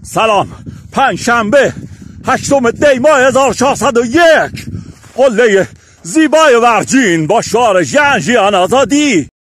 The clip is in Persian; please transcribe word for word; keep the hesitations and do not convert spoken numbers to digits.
سلام. پنجشنبه هشتم دی ماه هزار و چهارصد و یک. قله زیبای ورجین با شعار ژن ژیان آزادی.